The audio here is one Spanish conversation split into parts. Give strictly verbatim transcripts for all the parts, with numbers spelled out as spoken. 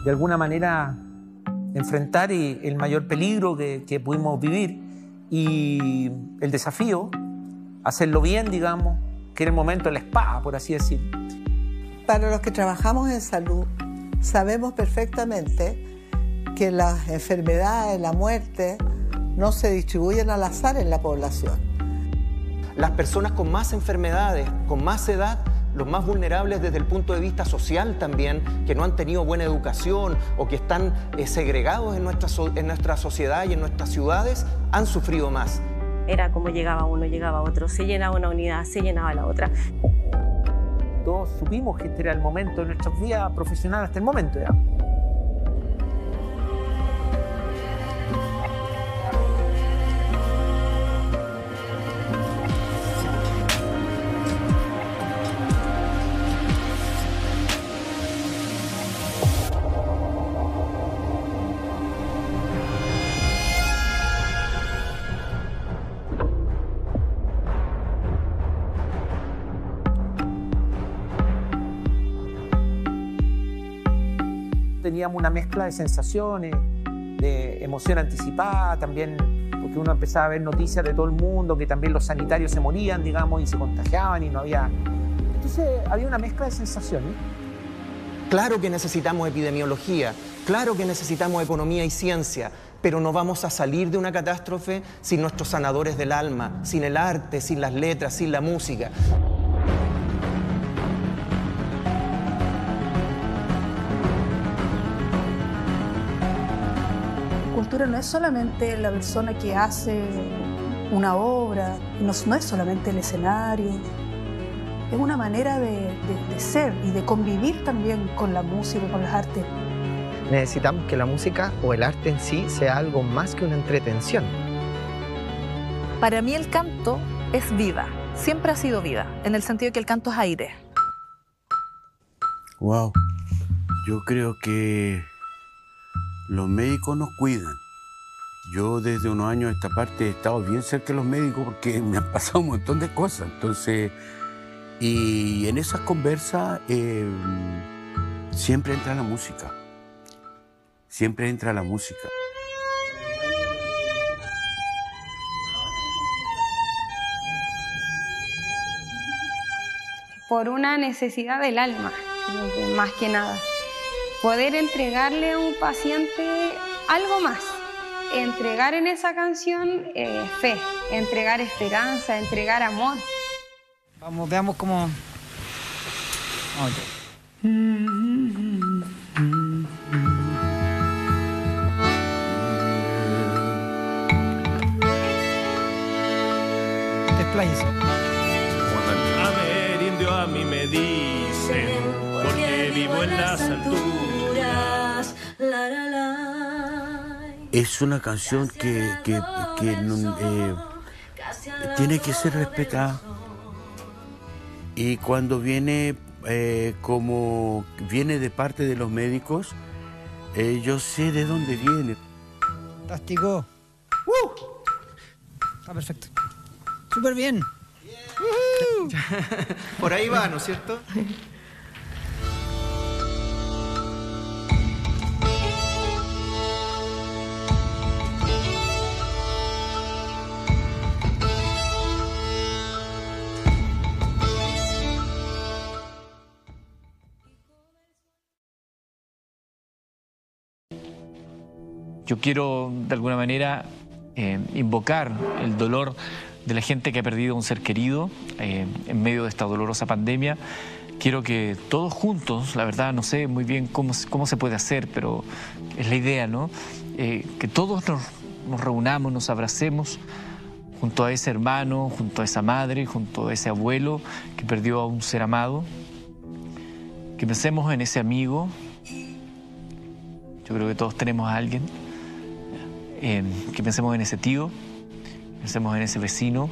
de alguna manera enfrentar el mayor peligro que, que pudimos vivir y el desafío, hacerlo bien, digamos, que era el momento de la espada, por así decirlo. Para los que trabajamos en salud, sabemos perfectamente que las enfermedades, la muerte, no se distribuyen al azar en la población. Las personas con más enfermedades, con más edad, los más vulnerables desde el punto de vista social también, que no han tenido buena educación o que están eh, segregados en nuestra, so en nuestra sociedad y en nuestras ciudades, han sufrido más. Era como llegaba uno, llegaba otro, se llenaba una unidad, se llenaba la otra. Todos supimos que este era el momento de nuestras vidas profesionales hasta el momento ya. Teníamos una mezcla de sensaciones, de emoción anticipada, también porque uno empezaba a ver noticias de todo el mundo, que también los sanitarios se morían, digamos, y se contagiaban y no había... Entonces había una mezcla de sensaciones. Claro que necesitamos epidemiología, claro que necesitamos economía y ciencia, pero no vamos a salir de una catástrofe sin nuestros sanadores del alma, sin el arte, sin las letras, sin la música. Cultura no es solamente la persona que hace una obra, no, no es solamente el escenario, es una manera de, de, de ser y de convivir también con la música, con las artes. Necesitamos que la música o el arte en sí sea algo más que una entretención. Para mí el canto es vida, siempre ha sido vida, en el sentido de que el canto es aire. Wow, yo creo que los médicos nos cuidan. Yo desde unos años a esta parte he estado bien cerca de los médicos porque me han pasado un montón de cosas. Entonces, y en esas conversas eh, siempre entra la música. Siempre entra la música. Por una necesidad del alma, creo que más que nada. Poder entregarle a un paciente algo más. Entregar en esa canción eh, fe, entregar esperanza, entregar amor. Vamos, veamos cómo... Okay. Despláyese. A ver, indio, a mí me dicen, porque vivo en las alturas. La, la, la. Es una canción que, que, que eh, tiene que ser respetada. Y cuando viene eh, como viene de parte de los médicos, eh, yo sé de dónde viene. Fantástico. ¡Uh! Está perfecto. Súper bien. Uh-huh. Por ahí va, ¿no es cierto? Yo quiero, de alguna manera, eh, invocar el dolor de la gente que ha perdido a un ser querido eh, en medio de esta dolorosa pandemia. Quiero que todos juntos, la verdad no sé muy bien cómo, cómo se puede hacer, pero es la idea, ¿no? Eh, que todos nos, nos reunamos, nos abracemos junto a ese hermano, junto a esa madre, junto a ese abuelo que perdió a un ser amado. Que pensemos en ese amigo. Yo creo que todos tenemos a alguien. Eh, que pensemos en ese tío, pensemos en ese vecino,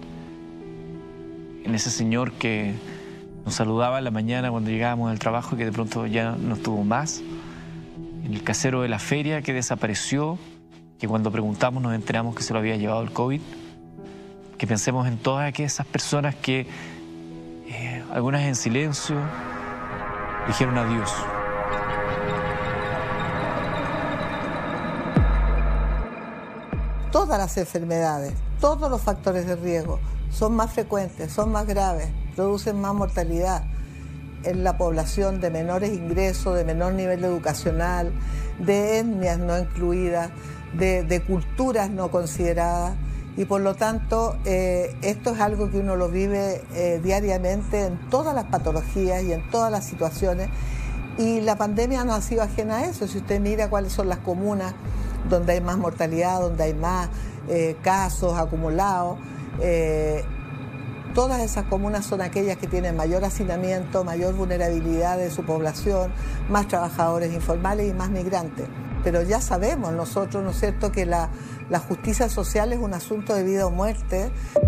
en ese señor que nos saludaba en la mañana cuando llegábamos al trabajo y que de pronto ya no estuvo más, en el casero de la feria que desapareció, que cuando preguntamos nos enteramos que se lo había llevado el COVID, que pensemos en todas aquellas personas que, eh, algunas en silencio, dijeron adiós. todas las enfermedades, todos los factores de riesgo son más frecuentes, son más graves, producen más mortalidad en la población de menores ingresos, de menor nivel educacional, de etnias no incluidas, de, de culturas no consideradas. Y por lo tanto, eh, esto es algo que uno lo vive eh, diariamente en todas las patologías y en todas las situaciones. Y la pandemia no ha sido ajena a eso. Si usted mira cuáles son las comunas donde hay más mortalidad, donde hay más eh, casos acumulados, eh, todas esas comunas son aquellas que tienen mayor hacinamiento, mayor vulnerabilidad de su población, más trabajadores informales y más migrantes. Pero ya sabemos nosotros, ¿no es cierto?, que la, la justicia social es un asunto de vida o muerte.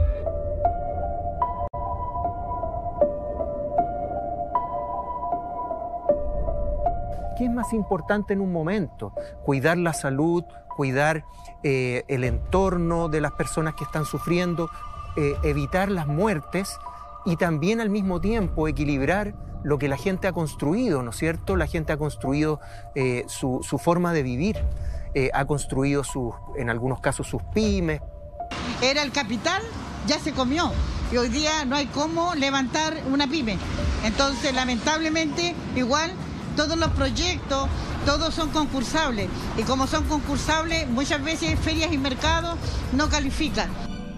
¿Qué es más importante en un momento? Cuidar la salud, cuidar eh, el entorno de las personas que están sufriendo, eh, evitar las muertes y también al mismo tiempo equilibrar lo que la gente ha construido, ¿no es cierto? La gente ha construido eh, su, su forma de vivir, eh, ha construido sus, en algunos casos sus pymes. Era el capital, ya se comió y hoy día no hay cómo levantar una pyme. Entonces, lamentablemente, igual todos los proyectos, todos son concursables y como son concursables, muchas veces ferias y mercados no califican.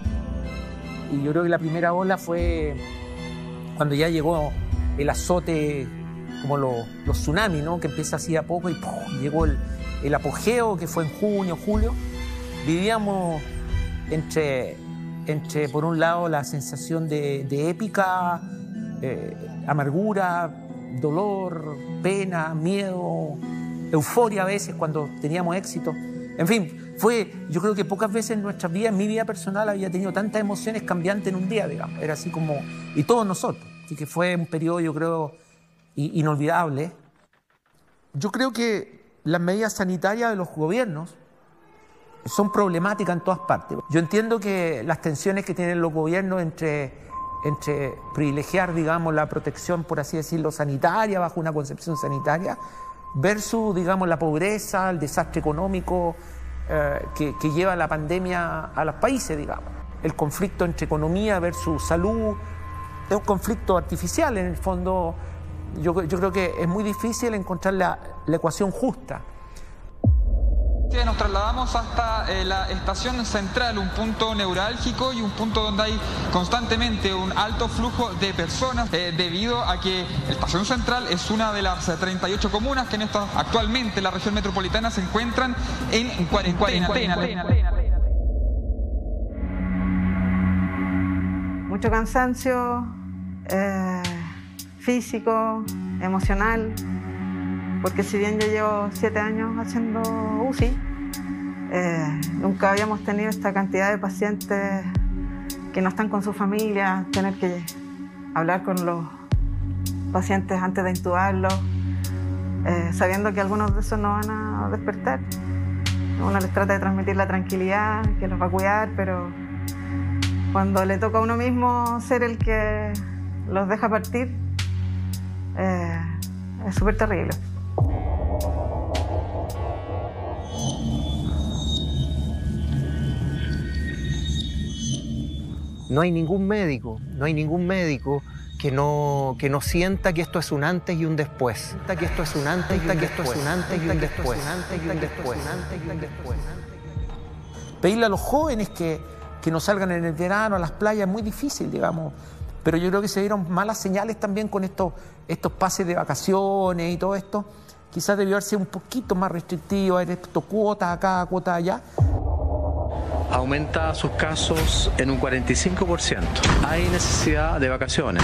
Y yo creo que la primera ola fue cuando ya llegó el azote, como lo, los tsunamis, ¿no?, que empieza así a poco y ¡pum!, llegó el, el apogeo, que fue en junio, julio. Vivíamos entre, entre por un lado, la sensación de, de épica, eh, amargura, dolor, pena, miedo, euforia a veces cuando teníamos éxito. En fin, fue, yo creo que pocas veces en nuestras vidas, en mi vida personal, había tenido tantas emociones cambiantes en un día, digamos. Era así como, y todos nosotros. Así que fue un periodo, yo creo, inolvidable. Yo creo que las medidas sanitarias de los gobiernos son problemáticas en todas partes. Yo entiendo que las tensiones que tienen los gobiernos entre, entre privilegiar, digamos, la protección, por así decirlo, sanitaria, bajo una concepción sanitaria, versus, digamos, la pobreza, el desastre económico eh, que, que lleva la pandemia a los países, digamos. El conflicto entre economía versus salud es un conflicto artificial, en el fondo. Yo, yo creo que es muy difícil encontrar la, la ecuación justa. Nos trasladamos hasta eh, la estación central, un punto neurálgico y un punto donde hay constantemente un alto flujo de personas eh, debido a que la estación central es una de las treinta y ocho comunas que en esta, actualmente en la región metropolitana se encuentran en cuarentena. Mucho cansancio eh, físico, emocional, porque si bien yo llevo siete años haciendo U C I, eh, nunca habíamos tenido esta cantidad de pacientes que no están con su familia, tener que hablar con los pacientes antes de intubarlos, eh, sabiendo que algunos de esos no van a despertar. Uno les trata de transmitir la tranquilidad, que los va a cuidar, pero cuando le toca a uno mismo ser el que los deja partir, eh, es súper terrible. No hay ningún médico, no hay ningún médico que no, que no sienta que esto es un antes y un después. Que esto es un antes y un después. Pedirle a los jóvenes que, que no salgan en el verano a las playas es muy difícil, digamos. Pero yo creo que se dieron malas señales también con estos, estos pases de vacaciones y todo esto. Quizás debió haber sido un poquito más restrictivo, haber esto cuotas acá, cuotas allá. Aumenta sus casos en un cuarenta y cinco por ciento. Hay necesidad de vacaciones.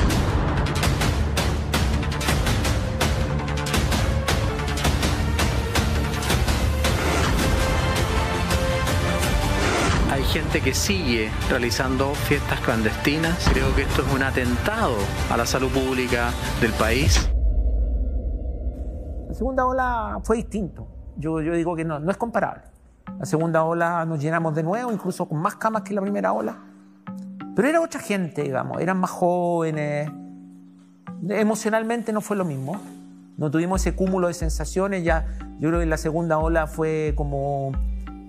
Hay gente que sigue realizando fiestas clandestinas. Creo que esto es un atentado a la salud pública del país. La segunda ola fue distinto. Yo, yo digo que no, no es comparable. La segunda ola nos llenamos de nuevo, incluso con más camas que la primera ola. Pero era otra gente, digamos, eran más jóvenes. Emocionalmente no fue lo mismo. No tuvimos ese cúmulo de sensaciones. Ya, yo creo que la segunda ola fue como,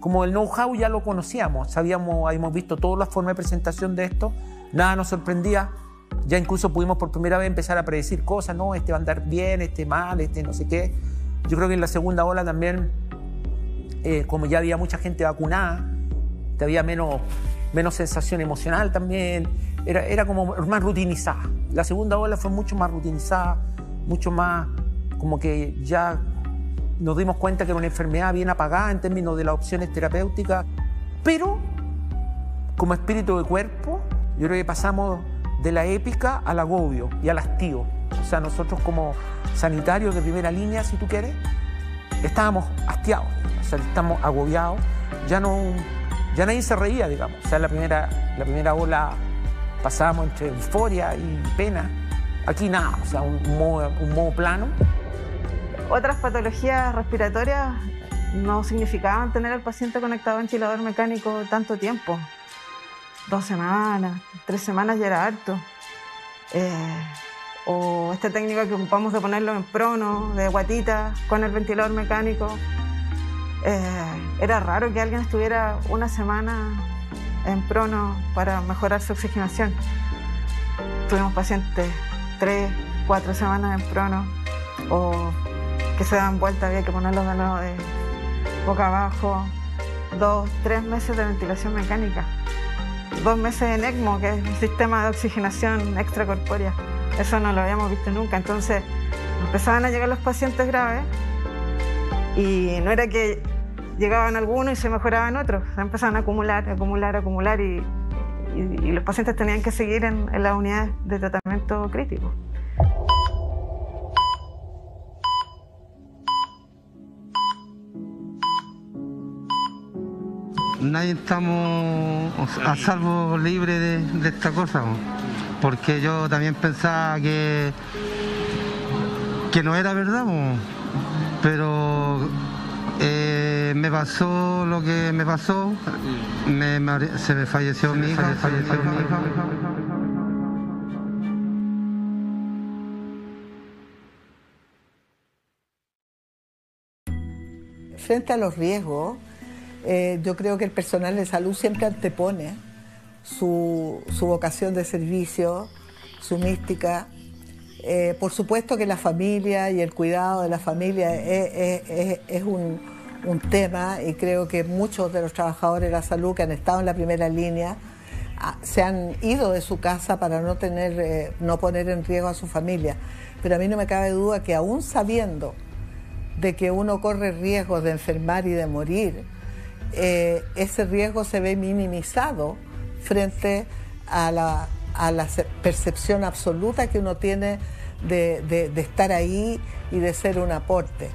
como el know-how ya lo conocíamos, sabíamos, habíamos visto todas las formas de presentación de esto, nada nos sorprendía, ya incluso pudimos por primera vez empezar a predecir cosas, no, este va a andar bien, este mal, este no sé qué. Yo creo que en la segunda ola también, eh, como ya había mucha gente vacunada, había menos, menos sensación emocional también, era, era como más rutinizada. La segunda ola fue mucho más rutinizada, mucho más como que ya nos dimos cuenta que era una enfermedad bien apagada en términos de las opciones terapéuticas, pero como espíritu de cuerpo, yo creo que pasamos de la épica al agobio y al hastío. O sea, nosotros como sanitarios de primera línea, si tú quieres, estábamos hastiados, o sea, estamos agobiados, ya no, ya nadie se reía, digamos. O sea, la primera, la primera ola pasábamos entre euforia y pena, aquí nada, o sea, un modo, un modo plano. Otras patologías respiratorias no significaban tener al paciente conectado a ventilador mecánico tanto tiempo. Dos semanas, tres semanas ya era harto. Eh, o esta técnica que ocupamos de ponerlo en prono, de guatita, con el ventilador mecánico. Eh, era raro que alguien estuviera una semana en prono para mejorar su oxigenación. Tuvimos pacientes tres, cuatro semanas en prono, o que se daban vuelta, había que ponerlos de nuevo de boca abajo. Dos, tres meses de ventilación mecánica. Dos meses en ECMO, que es el sistema de oxigenación extracorpórea. Eso no lo habíamos visto nunca. Entonces empezaban a llegar los pacientes graves y no era que llegaban algunos y se mejoraban otros. Se empezaban a acumular, acumular, acumular y, y, y los pacientes tenían que seguir en, en las unidades de tratamiento crítico. Nadie estamos a salvo libre de, de esta cosa, porque yo también pensaba que, que no era verdad, pero eh, me pasó lo que me pasó, me, me, se me falleció mi hija, falleció mi hija. Frente a los riesgos, Eh, yo creo que el personal de salud siempre antepone su, su vocación de servicio, su mística. Eh, por supuesto que la familia y el cuidado de la familia es, es, es, es un, un tema, y creo que muchos de los trabajadores de la salud que han estado en la primera línea a, se han ido de su casa para no, tener, eh, no poner en riesgo a su familia. Pero a mí no me cabe duda que aún sabiendo de que uno corre riesgos de enfermar y de morir, Eh, ese riesgo se ve minimizado frente a la, a la percepción absoluta que uno tiene de, de, de estar ahí y de ser un aporte.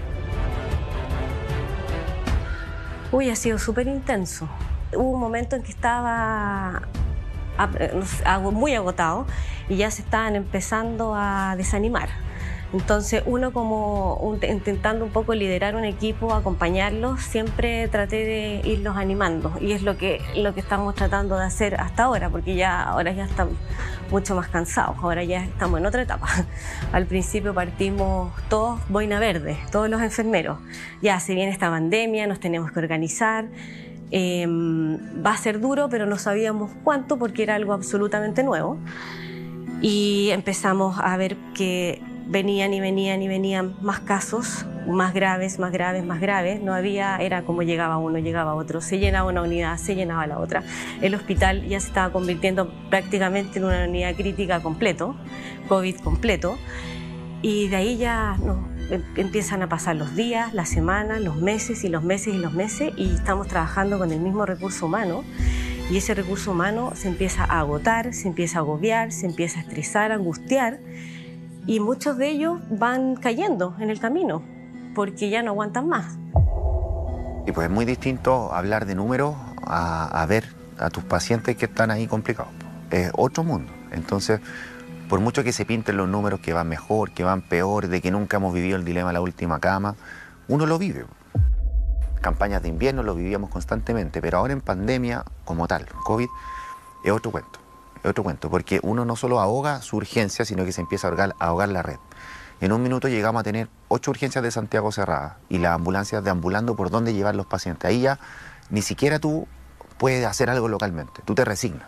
Uy, ha sido súper intenso. Hubo un momento en que estaba muy agotado y ya se estaban empezando a desanimar. Entonces uno como un, intentando un poco liderar un equipo, acompañarlos, siempre traté de irlos animando, y es lo que, lo que estamos tratando de hacer hasta ahora, porque ya ahora ya estamos mucho más cansados, ahora ya estamos en otra etapa. Al principio partimos todos boina verde, todos los enfermeros. Ya se viene esta pandemia, nos tenemos que organizar, eh, va a ser duro, pero no sabíamos cuánto porque era algo absolutamente nuevo, y empezamos a ver que venían y venían y venían más casos, más graves, más graves, más graves. No había, era como llegaba uno, llegaba otro, se llenaba una unidad, se llenaba la otra. El hospital ya se estaba convirtiendo prácticamente en una unidad crítica completo, COVID completo, y de ahí ya no, empiezan a pasar los días, las semanas, los meses y los meses y los meses, y estamos trabajando con el mismo recurso humano, y ese recurso humano se empieza a agotar, se empieza a agobiar, se empieza a estresar, a angustiar, y muchos de ellos van cayendo en el camino porque ya no aguantan más. Y pues es muy distinto hablar de números a, a ver a tus pacientes que están ahí complicados. Es otro mundo. Entonces, por mucho que se pinten los números que van mejor, que van peor, de que nunca hemos vivido el dilema de la última cama, uno lo vive. Campañas de invierno lo vivíamos constantemente, pero ahora en pandemia como tal, COVID, es otro cuento. Es otro cuento, porque uno no solo ahoga su urgencia, sino que se empieza a ahogar, a ahogar la red. En un minuto llegamos a tener ocho urgencias de Santiago cerradas y las ambulancias deambulando por dónde llevar los pacientes. Ahí ya ni siquiera tú puedes hacer algo localmente, tú te resignas.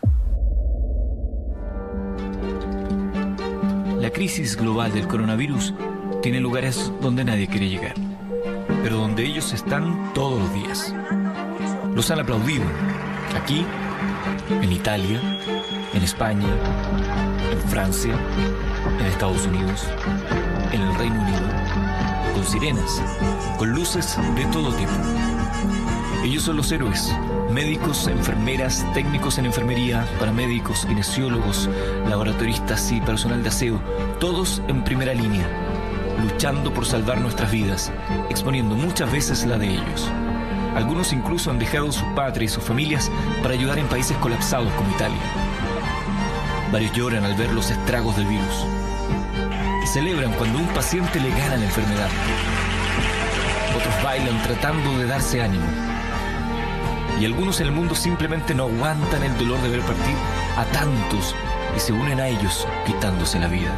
La crisis global del coronavirus tiene lugares donde nadie quiere llegar, pero donde ellos están todos los días. Los han aplaudido, aquí, en Italia, en España, en Francia, en Estados Unidos, en el Reino Unido, con sirenas, con luces de todo tipo. Ellos son los héroes, médicos, enfermeras, técnicos en enfermería, paramédicos, kinesiólogos, laboratoristas y personal de aseo, todos en primera línea, luchando por salvar nuestras vidas, exponiendo muchas veces la de ellos. Algunos incluso han dejado su patria y sus familias para ayudar en países colapsados como Italia. Varios lloran al ver los estragos del virus y celebran cuando un paciente le gana la enfermedad. Otros bailan tratando de darse ánimo. Y algunos en el mundo simplemente no aguantan el dolor de ver partir a tantos y se unen a ellos quitándose la vida.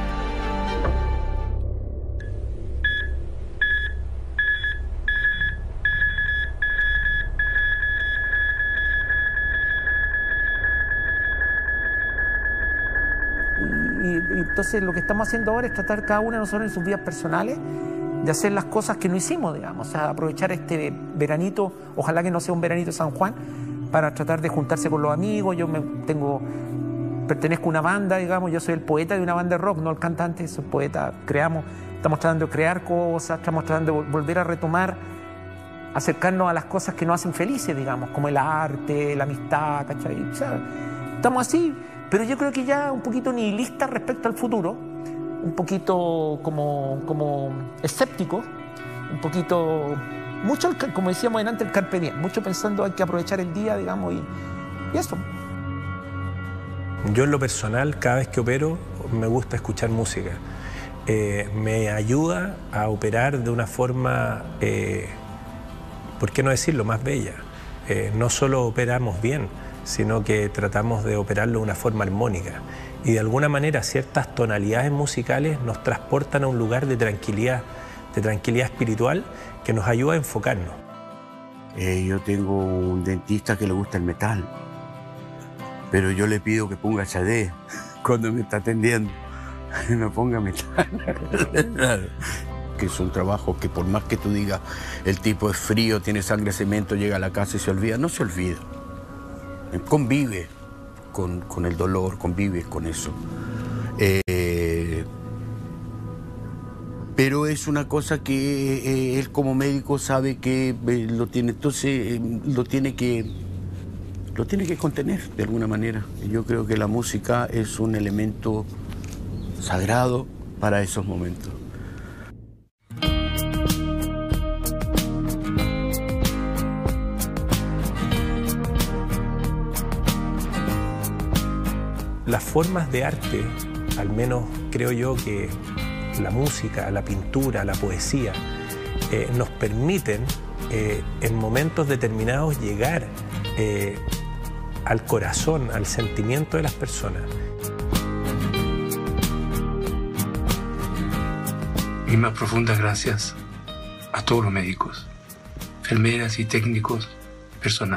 Y, y entonces lo que estamos haciendo ahora es tratar cada uno de nosotros en sus vidas personales de hacer las cosas que no hicimos, digamos, o sea, aprovechar este veranito, ojalá que no sea un veranito San Juan, para tratar de juntarse con los amigos. Yo me tengo, pertenezco a una banda, digamos, yo soy el poeta de una banda de rock, no el cantante, soy poeta, creamos, estamos tratando de crear cosas, estamos tratando de volver a retomar, acercarnos a las cosas que nos hacen felices, digamos, como el arte, la amistad, ¿cachai? O sea, estamos así, pero yo creo que ya un poquito nihilistas respecto al futuro, un poquito como, como escéptico, un poquito, mucho, como decíamos antes, el carpe diem, mucho pensando hay que aprovechar el día, digamos, y, y eso. Yo en lo personal, cada vez que opero, me gusta escuchar música. Eh, me ayuda a operar de una forma, eh, ¿por qué no decirlo?, más bella. Eh, no solo operamos bien, sino que tratamos de operarlo de una forma armónica. Y de alguna manera ciertas tonalidades musicales nos transportan a un lugar de tranquilidad, de tranquilidad espiritual que nos ayuda a enfocarnos. Eh, yo tengo un dentista que le gusta el metal, pero yo le pido que ponga Sade cuando me está atendiendo, que me ponga metal. Que es un trabajo que por más que tú digas, el tipo es frío, tiene sangre de cemento, llega a la casa y se olvida, no se olvida. Convive con, con el dolor, convive con eso. Eh, pero es una cosa que eh, él como médico sabe que eh, lo tiene, entonces eh, lo tiene que lo tiene que contener de alguna manera. Yo creo que la música es un elemento sagrado para esos momentos. Las formas de arte, al menos creo yo que la música, la pintura, la poesía, eh, nos permiten eh, en momentos determinados llegar eh, al corazón, al sentimiento de las personas. Mis más profundas gracias a todos los médicos, enfermeras y técnicos, personal.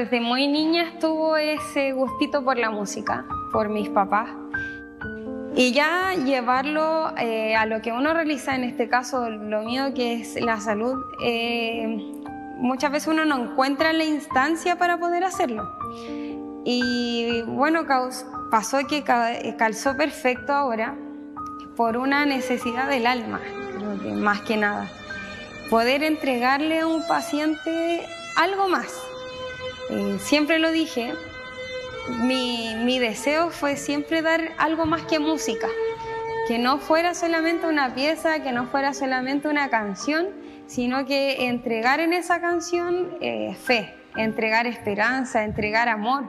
desde muy niña estuvo ese gustito por la música, por mis papás. Y ya llevarlo eh, a lo que uno realiza, en este caso lo mío que es la salud, eh, muchas veces uno no encuentra la instancia para poder hacerlo. Y bueno, pasó que calzó perfecto ahora por una necesidad del alma, creo que más que nada. Poder entregarle a un paciente algo más. Eh, siempre lo dije. Mi, mi deseo fue siempre dar algo más que música, que no fuera solamente una pieza, que no fuera solamente una canción, sino que entregar en esa canción eh, fe, entregar esperanza, entregar amor.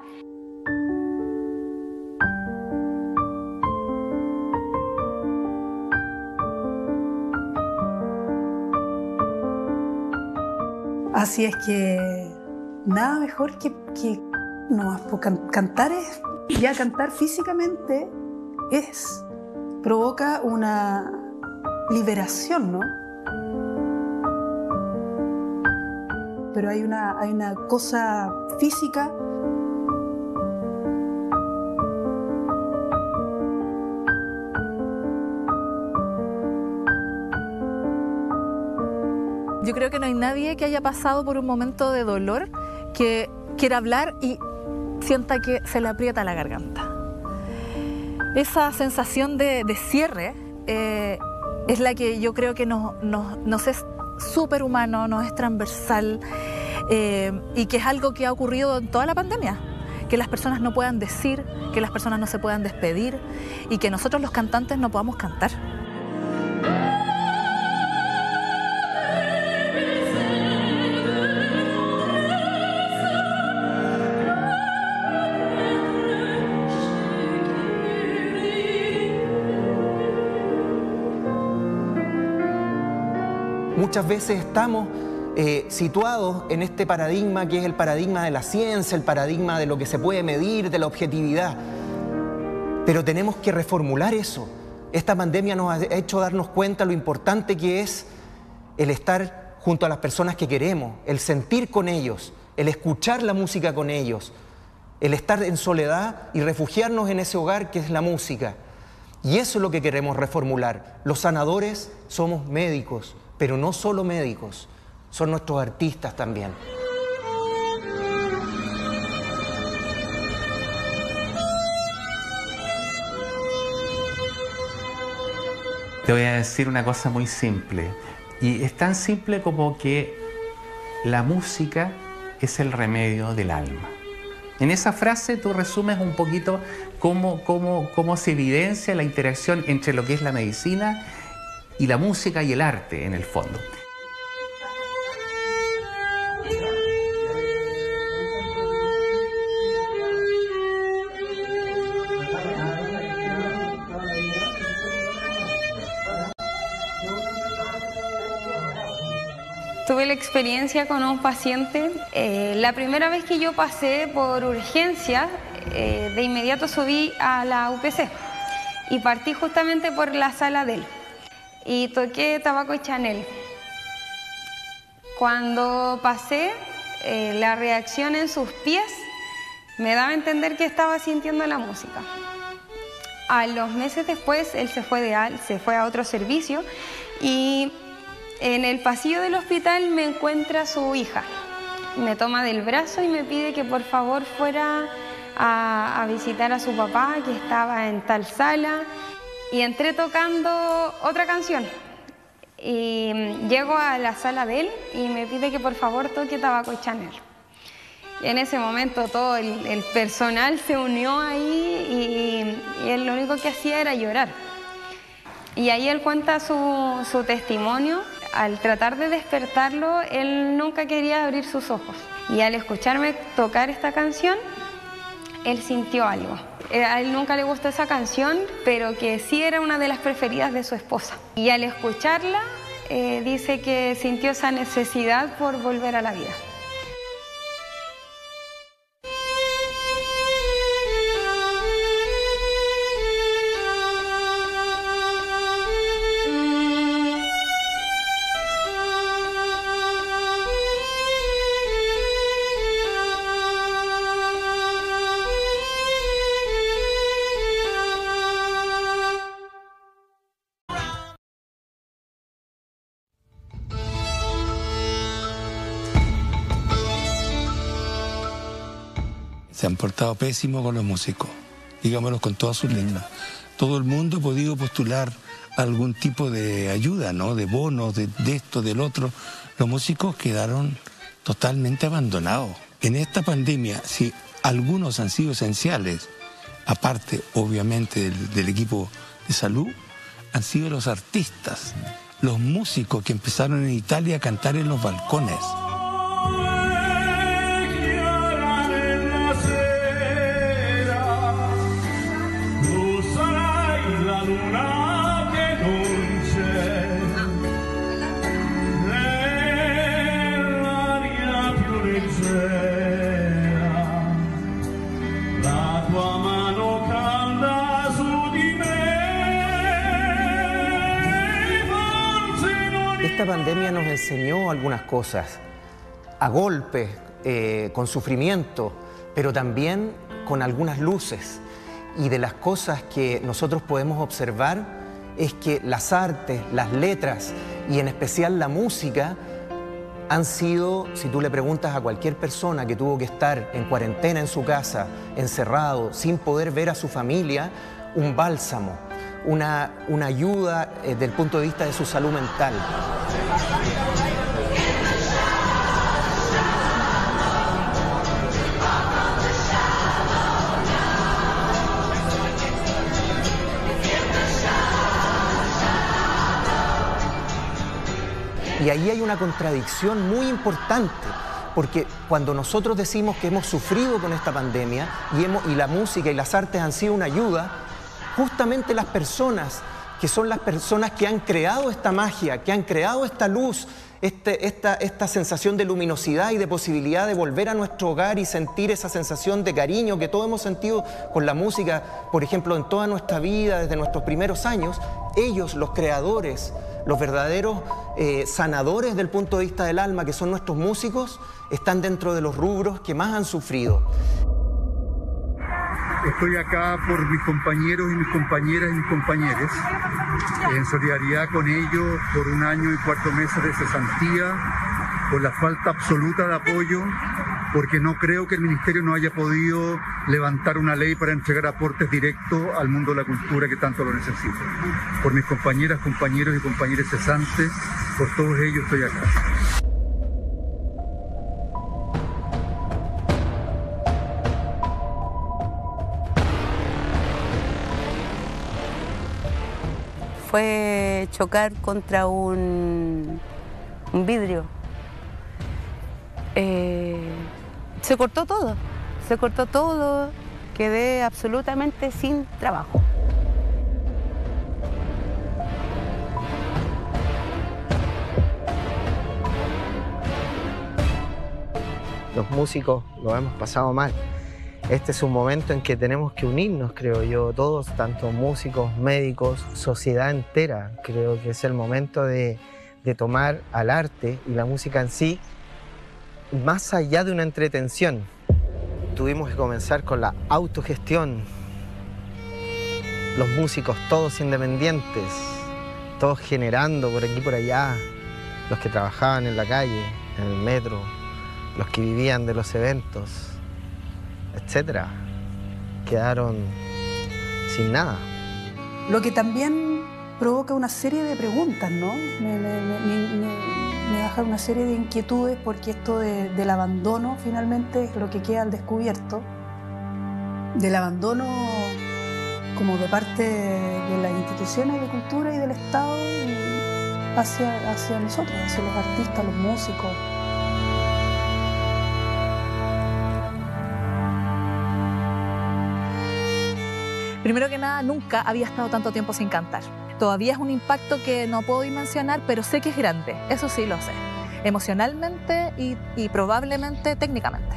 Así es que nada mejor que, que no, pues can, cantar es, ya cantar físicamente es, provoca una liberación, ¿no? Pero hay una, hay una cosa física Yo creo que no hay nadie que haya pasado por un momento de dolor que quiera hablar y sienta que se le aprieta la garganta. Esa sensación de, de cierre eh, es la que yo creo que nos, nos, nos es súper humano, nos es transversal eh, y que es algo que ha ocurrido en toda la pandemia. Que las personas no puedan decir, que las personas no se puedan despedir y que nosotros los cantantes no podamos cantar. Muchas veces estamos eh, situados en este paradigma que es el paradigma de la ciencia, el paradigma de lo que se puede medir, de la objetividad. Pero tenemos que reformular eso. Esta pandemia nos ha hecho darnos cuenta lo importante que es el estar junto a las personas que queremos, el sentir con ellos, el escuchar la música con ellos, el estar en soledad y refugiarnos en ese hogar que es la música. Y eso es lo que queremos reformular. Los sanadores somos médicos, pero no solo médicos, son nuestros artistas también. Te voy a decir una cosa muy simple, y es tan simple como que la música es el remedio del alma. En esa frase tú resumes un poquito cómo, cómo, cómo se evidencia la interacción entre lo que es la medicina y la música y el arte en el fondo. Tuve la experiencia con un paciente. Eh, la primera vez que yo pasé por urgencia, eh, de inmediato subí a la U P C y partí justamente por la sala de él. Y toqué Tabaco y Chanel. Cuando pasé, eh, la reacción en sus pies me daba a entender que estaba sintiendo la música. A los meses después, él se fue, de, se fue a otro servicio y en el pasillo del hospital me encuentra su hija. Me toma del brazo y me pide que por favor fuera a, a visitar a su papá, que estaba en tal sala. Y entré tocando otra canción y llego a la sala de él y me pide que por favor toque Tabaco y Chanel. Y en ese momento todo el, el personal se unió ahí y, y él lo único que hacía era llorar. Y ahí él cuenta su, su testimonio. Al tratar de despertarlo, él nunca quería abrir sus ojos. Y al escucharme tocar esta canción, él sintió algo. A él nunca le gustó esa canción, pero que sí era una de las preferidas de su esposa. Y al escucharla, eh, dice que sintió esa necesidad por volver a la vida. se han portado pésimo con los músicos, digámoslo con todas sus letras. Todo el mundo ha podido postular algún tipo de ayuda, ¿no? De bonos, de, de esto, del otro. Los músicos quedaron totalmente abandonados. En esta pandemia, si algunos han sido esenciales, aparte obviamente del, del equipo de salud, han sido los artistas, los músicos que empezaron en Italia a cantar en los balcones. Esta pandemia nos enseñó algunas cosas, a golpes, eh, con sufrimiento, pero también con algunas luces. Y de las cosas que nosotros podemos observar es que las artes, las letras y en especial la música han sido, si tú le preguntas a cualquier persona que tuvo que estar en cuarentena en su casa, encerrado, sin poder ver a su familia, un bálsamo, una, una ayuda eh, desde el punto de vista de su salud mental. Y ahí hay una contradicción muy importante, porque cuando nosotros decimos que hemos sufrido con esta pandemia y, hemos, y la música y las artes han sido una ayuda, justamente las personas que son las personas que han creado esta magia, que han creado esta luz, este, esta, esta sensación de luminosidad y de posibilidad de volver a nuestro hogar y sentir esa sensación de cariño que todos hemos sentido con la música, por ejemplo, en toda nuestra vida, desde nuestros primeros años, ellos, los creadores, los verdaderos eh, sanadores del punto de vista del alma, que son nuestros músicos, están dentro de los rubros que más han sufrido. Estoy acá por mis compañeros y mis compañeras y mis compañeros, en solidaridad con ellos por un año y cuatro meses de cesantía, por la falta absoluta de apoyo, porque no creo que el Ministerio no haya podido levantar una ley para entregar aportes directos al mundo de la cultura que tanto lo necesita. Por mis compañeras, compañeros y compañeras cesantes, por todos ellos estoy acá. Fue chocar contra un, un vidrio. Eh, se cortó todo, se cortó todo, quedé absolutamente sin trabajo. Los músicos lo hemos pasado mal. Este es un momento en que tenemos que unirnos, creo yo, todos, tanto músicos, médicos, sociedad entera. Creo que es el momento de, de tomar al arte y la música en sí más allá de una entretención. Tuvimos que comenzar con la autogestión. Los músicos todos independientes, todos generando por aquí y por allá. Los que trabajaban en la calle, en el metro, los que vivían de los eventos, etcétera, quedaron sin nada. Lo que también provoca una serie de preguntas, ¿no? Me, me, me, me, me deja una serie de inquietudes, porque esto de, del abandono finalmente es lo que queda al descubierto, del abandono como de parte de las instituciones de cultura y del Estado y hacia, hacia nosotros, hacia los artistas, los músicos. Primero que nada, nunca había estado tanto tiempo sin cantar. Todavía es un impacto que no puedo dimensionar, pero sé que es grande, eso sí lo sé. Emocionalmente y, y probablemente técnicamente.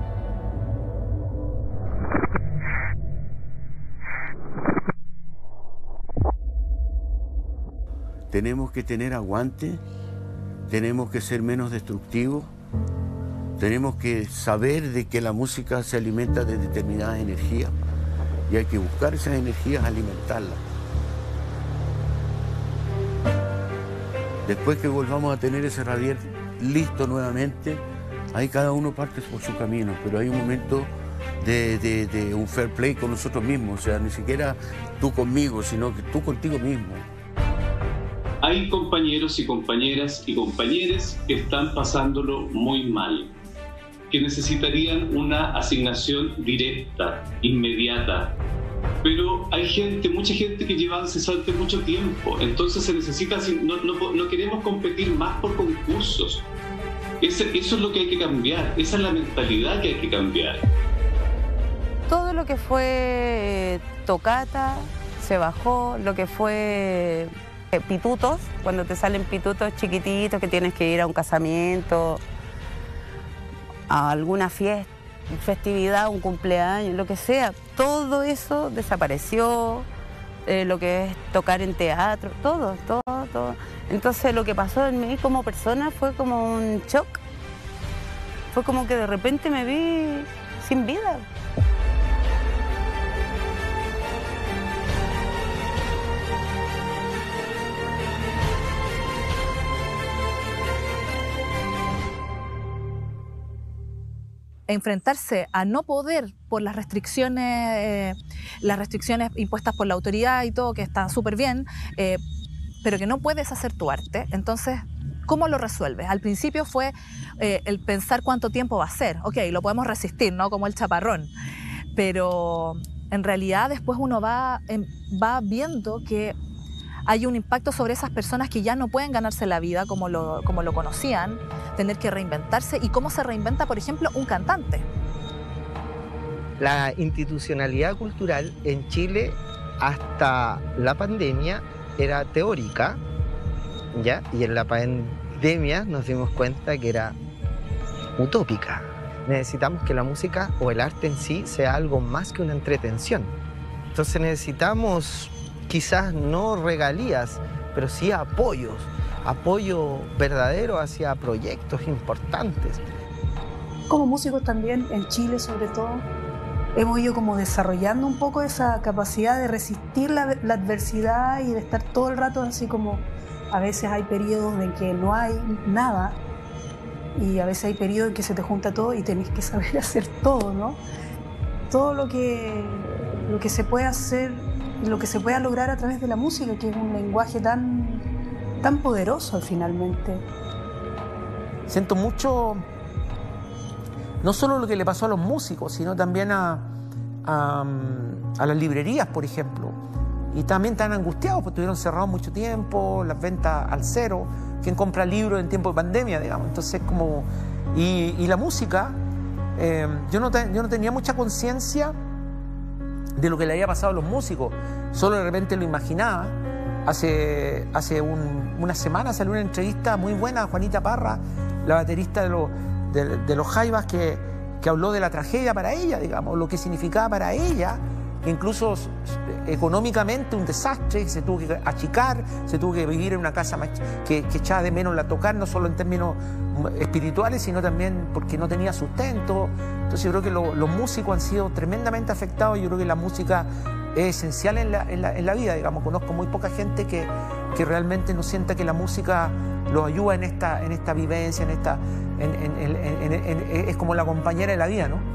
Tenemos que tener aguante, tenemos que ser menos destructivos, tenemos que saber de que la música se alimenta de determinadas energías. Y hay que buscar esas energías, alimentarlas. Después que volvamos a tener ese radial listo nuevamente, ahí cada uno parte por su camino, pero hay un momento de, de, de un fair play con nosotros mismos, o sea, ni siquiera tú conmigo, sino que tú contigo mismo. Hay compañeros y compañeras y compañeres que están pasándolo muy mal, que necesitarían una asignación directa, inmediata. Pero hay gente, mucha gente que lleva cesante mucho tiempo, entonces se necesita, no, no, no queremos competir más por concursos. Ese, eso es lo que hay que cambiar, esa es la mentalidad que hay que cambiar. Todo lo que fue tocata se bajó, lo que fue pitutos, cuando te salen pitutos chiquititos que tienes que ir a un casamiento, a alguna fiesta, festividad, un cumpleaños, lo que sea, todo eso desapareció, eh, lo que es tocar en teatro, todo, todo, todo. Entonces lo que pasó en mí como persona fue como un shock, fue como que de repente me vi sin vida. Enfrentarse a no poder por las restricciones, eh, las restricciones impuestas por la autoridad y todo, que está súper bien, eh, pero que no puedes hacer tu arte. Entonces, ¿cómo lo resuelves? Al principio fue eh, el pensar cuánto tiempo va a ser. Ok, lo podemos resistir, ¿no? Como el chaparrón. Pero en realidad después uno va, eh, va viendo que hay un impacto sobre esas personas que ya no pueden ganarse la vida como lo, como lo conocían, tener que reinventarse. ¿Y cómo se reinventa, por ejemplo, un cantante? La institucionalidad cultural en Chile hasta la pandemia era teórica, ¿ya? Y en la pandemia nos dimos cuenta que era utópica. Necesitamos que la música o el arte en sí sea algo más que una entretención. Entonces necesitamos quizás no regalías, pero sí apoyos, apoyo verdadero hacia proyectos importantes. Como músicos también, en Chile sobre todo, hemos ido como desarrollando un poco esa capacidad de resistir la, la adversidad y de estar todo el rato así como, a veces hay periodos en que no hay nada y a veces hay periodos en que se te junta todo y tenés que saber hacer todo, ¿no? Todo lo que, lo que se puede hacer, lo que se pueda lograr a través de la música, que es un lenguaje tan, tan poderoso finalmente. Siento mucho, no solo lo que le pasó a los músicos, sino también a, a, a las librerías, por ejemplo. Y también están angustiados, porque estuvieron cerrados mucho tiempo, las ventas al cero. ¿Quién compra libros en tiempo de pandemia, digamos? Entonces, como... Y, y la música, eh, yo, no te, yo no tenía mucha conciencia de lo que le había pasado a los músicos. Solo de repente lo imaginaba. Hace, hace un, una semana salió una entrevista muy buena a Juanita Parra, la baterista de, lo, de, de los Jaivas, que, que habló de la tragedia para ella, digamos, lo que significaba para ella, incluso económicamente un desastre, que se tuvo que achicar, se tuvo que vivir en una casa más, que, que echaba de menos la tocar, no solo en términos espirituales, sino también porque no tenía sustento. Entonces yo creo que lo, los músicos han sido tremendamente afectados. Yo creo que la música es esencial en la, en la, en la vida, digamos. Conozco muy poca gente que, que realmente no sienta que la música los ayuda en esta, en esta vivencia, en esta, en, en, en, en, en, es como la compañera de la vida, ¿no?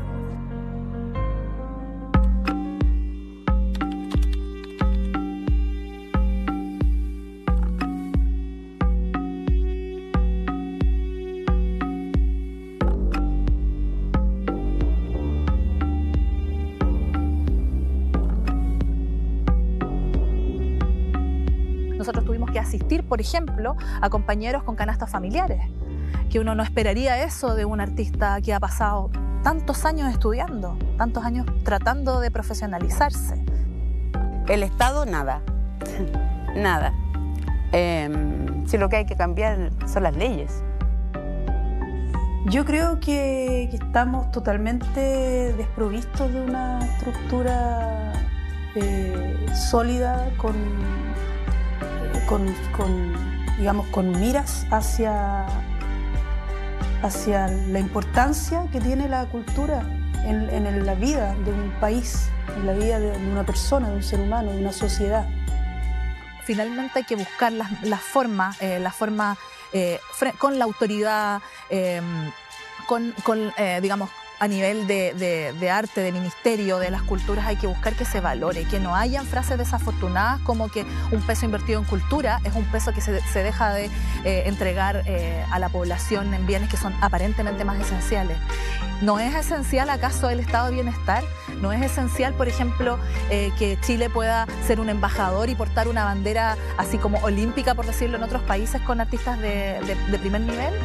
Nosotros tuvimos que asistir, por ejemplo, a compañeros con canastas familiares, que uno no esperaría eso de un artista que ha pasado tantos años estudiando, tantos años tratando de profesionalizarse. El Estado, nada, nada. Eh, si lo que hay que cambiar son las leyes. Yo creo que, que estamos totalmente desprovistos de una estructura eh, sólida con... Con, con, digamos, con miras hacia, hacia la importancia que tiene la cultura en, en la vida de un país, en la vida de una persona, de un ser humano, de una sociedad. Finalmente hay que buscar las, las formas, eh, la forma eh, con la autoridad, eh, con, con eh, digamos, a nivel de, de, de arte, de ministerio, de las culturas, hay que buscar que se valore, que no hayan frases desafortunadas como que un peso invertido en cultura es un peso que se, se deja de eh, entregar eh, a la población en bienes que son aparentemente más esenciales. ¿No es esencial acaso el estado de bienestar? ¿No es esencial, por ejemplo, eh, que Chile pueda ser un embajador y portar una bandera así como olímpica, por decirlo, en otros países con artistas de, de, de primer nivel?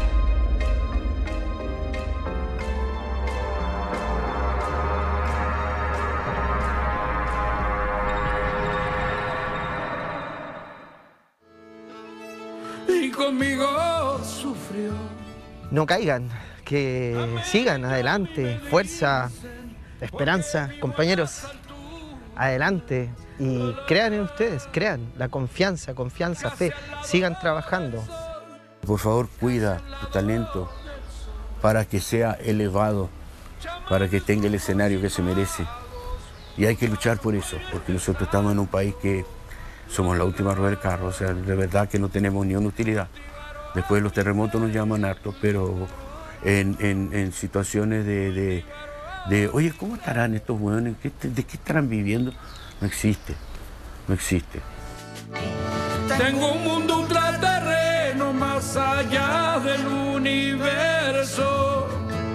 Y conmigo sufrió. No caigan, que sigan adelante, fuerza, esperanza, compañeros, adelante y crean en ustedes, crean, la confianza, confianza, fe, sigan trabajando. Por favor, cuida tu talento para que sea elevado, para que tenga el escenario que se merece. Y hay que luchar por eso, porque nosotros estamos en un país que somos la última rueda del carro, o sea, de verdad que no tenemos ni una utilidad. Después de los terremotos nos llaman harto, pero en, en, en situaciones de, de, de, oye, ¿cómo estarán estos hueones? ¿De qué estarán viviendo? No existe, no existe. Tengo un mundo ultraterreno más allá del universo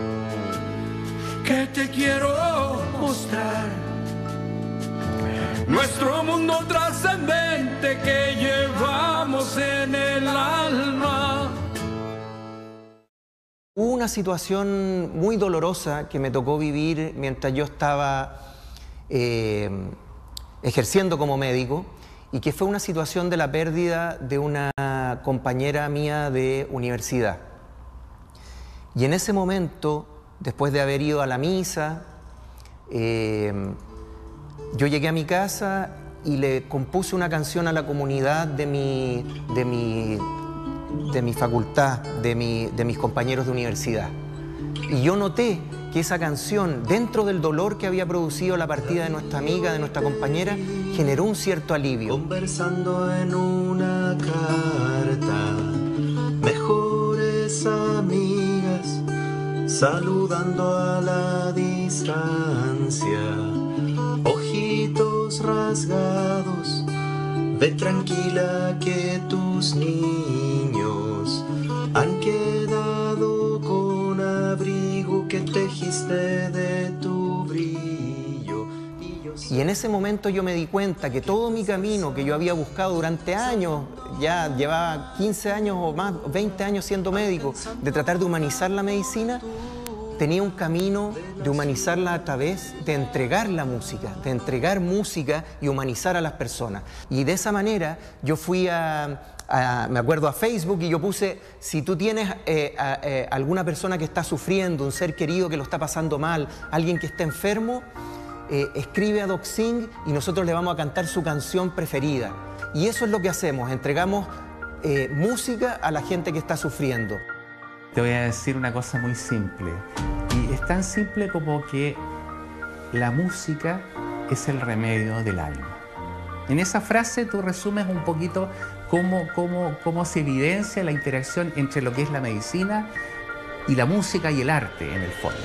que te quiero mostrar. Nuestro mundo trascendente que llevamos en el alma. Hubo una situación muy dolorosa que me tocó vivir mientras yo estaba eh, ejerciendo como médico y que fue una situación de la pérdida de una compañera mía de universidad. Y en ese momento, después de haber ido a la misa, eh, yo llegué a mi casa y le compuse una canción a la comunidad de mi, de mi, de mi facultad, de, mi, de mis compañeros de universidad. Y yo noté que esa canción, dentro del dolor que había producido la partida de nuestra amiga, de nuestra compañera, generó un cierto alivio. Conversando en una carta, mejores amigas, saludando a la distancia. Ojitos rasgados, ve tranquila que tus niños han quedado con abrigo que tejiste de tu brillo. Y en ese momento yo me di cuenta que todo mi camino que yo había buscado durante años, ya llevaba quince años o más, veinte años siendo médico, de tratar de humanizar la medicina, tenía un camino de humanizarla a través de entregar la música, de entregar música y humanizar a las personas. Y de esa manera yo fui a, a me acuerdo, a Facebook y yo puse, si tú tienes eh, a, eh, alguna persona que está sufriendo, un ser querido que lo está pasando mal, alguien que está enfermo, eh, escribe a DocSing y nosotros le vamos a cantar su canción preferida. Y eso es lo que hacemos, entregamos eh, música a la gente que está sufriendo. Te voy a decir una cosa muy simple, y es tan simple como que la música es el remedio del alma. En esa frase tú resumes un poquito cómo, cómo, cómo se evidencia la interacción entre lo que es la medicina y la música y el arte en el fondo.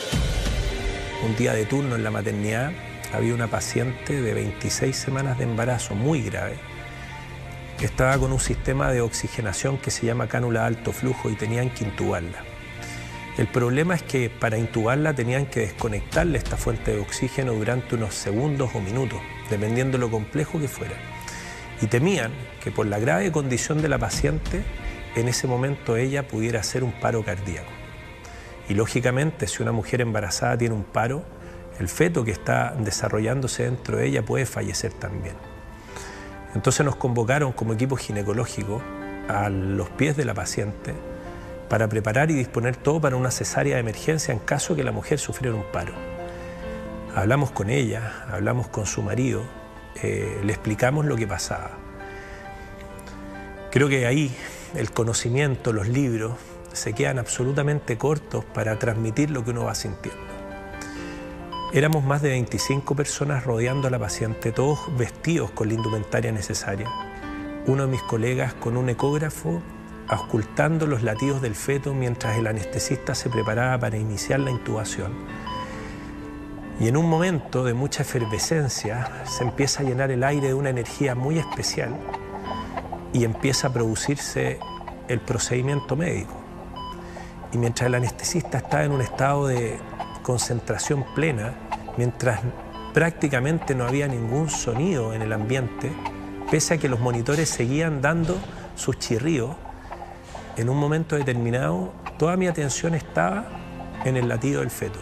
Un día de turno en la maternidad había una paciente de veintiséis semanas de embarazo muy grave. Estaba con un sistema de oxigenación que se llama cánula de alto flujo y tenían que intubarla. El problema es que para intubarla tenían que desconectarle esta fuente de oxígeno durante unos segundos o minutos, dependiendo de lo complejo que fuera. Y temían que por la grave condición de la paciente, en ese momento ella pudiera hacer un paro cardíaco. Y lógicamente, si una mujer embarazada tiene un paro, el feto que está desarrollándose dentro de ella puede fallecer también. Entonces nos convocaron como equipo ginecológico a los pies de la paciente para preparar y disponer todo para una cesárea de emergencia en caso de que la mujer sufriera un paro. Hablamos con ella, hablamos con su marido, eh, le explicamos lo que pasaba. Creo que ahí el conocimiento, los libros, se quedan absolutamente cortos para transmitir lo que uno va sintiendo. Éramos más de veinticinco personas rodeando a la paciente, todos vestidos con la indumentaria necesaria. Uno de mis colegas con un ecógrafo auscultando los latidos del feto mientras el anestesista se preparaba para iniciar la intubación. Y en un momento de mucha efervescencia se empieza a llenar el aire de una energía muy especial y empieza a producirse el procedimiento médico. Y mientras el anestesista está en un estado de concentración plena, mientras prácticamente no había ningún sonido en el ambiente, pese a que los monitores seguían dando sus chirríos, en un momento determinado toda mi atención estaba en el latido del feto.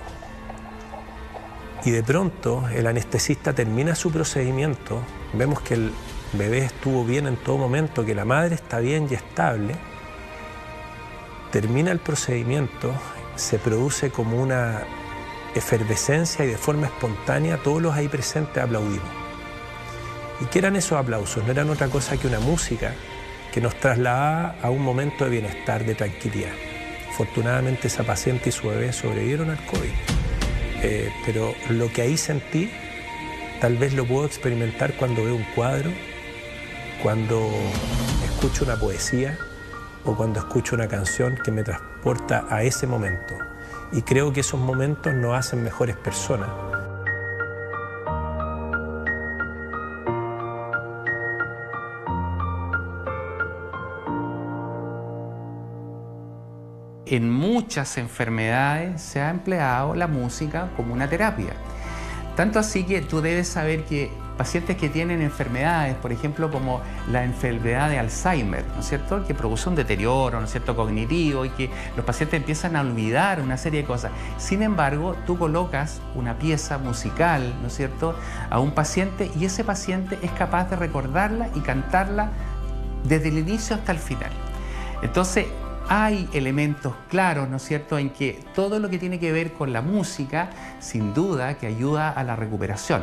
Y de pronto el anestesista termina su procedimiento, vemos que el bebé estuvo bien en todo momento, que la madre está bien y estable, termina el procedimiento, se produce como una efervescencia y de forma espontánea todos los ahí presentes aplaudimos. ¿Y qué eran esos aplausos? No eran otra cosa que una música que nos trasladaba a un momento de bienestar, de tranquilidad. Afortunadamente esa paciente y su bebé sobrevivieron al COVID. Eh, pero lo que ahí sentí, tal vez lo puedo experimentar cuando veo un cuadro, cuando escucho una poesía o cuando escucho una canción que me transporta a ese momento. Y creo que esos momentos nos hacen mejores personas. En muchas enfermedades se ha empleado la música como una terapia. Tanto así que tú debes saber que pacientes que tienen enfermedades, por ejemplo, como la enfermedad de Alzheimer, ¿no es cierto?, que produce un deterioro, ¿no es cierto?, cognitivo, y que los pacientes empiezan a olvidar una serie de cosas. Sin embargo, tú colocas una pieza musical, ¿no es cierto?, a un paciente y ese paciente es capaz de recordarla y cantarla desde el inicio hasta el final. Entonces, hay elementos claros, ¿no es cierto?, en que todo lo que tiene que ver con la música, sin duda, que ayuda a la recuperación.